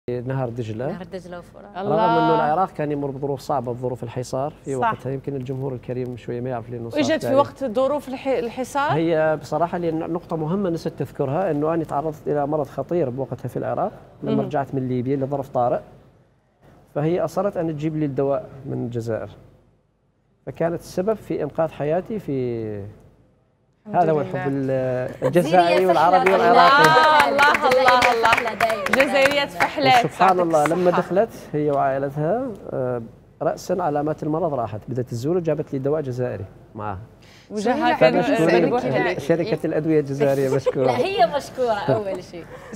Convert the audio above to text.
نهر دجلة. نهر دجلة وفرات. رغم أنه العراق كان يمر بظروف صعبة، بظروف الحصار في وقتها، يمكن الجمهور الكريم شوية ما يعرف لأنه اجت في وقت ظروف الحصار؟ هي بصراحة نقطة مهمة نسيت تذكرها، أنه أنا تعرضت إلى مرض خطير بوقتها في العراق لما رجعت من ليبيا لظرف طارئ، فهي أصرت أن تجيب لي الدواء من الجزائر، فكانت السبب في إنقاذ حياتي. في هذا هو الحب الجزائري والعربي والعراقي. الله الله الله، جزائرية فحلات. سبحان الله لما دخلت هي وعائلتها رأسا علامات المرض راحت، بدأت تزول وجابت لي دواء جزائري معها. وجهها كان شركة الأدوية الجزائرية مشكورة. لا هي مشكورة أول شيء.